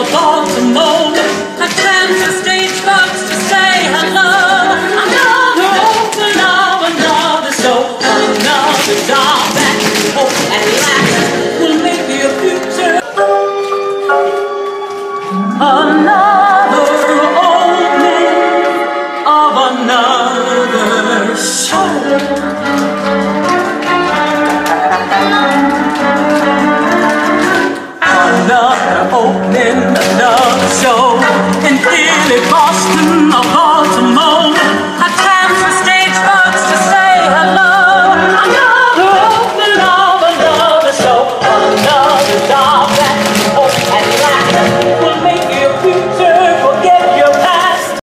call to moment. I tramp the stage box to say hello. Another hope to love, another soul, another job that hope at last will make me a future. Another opening of another show. Another opening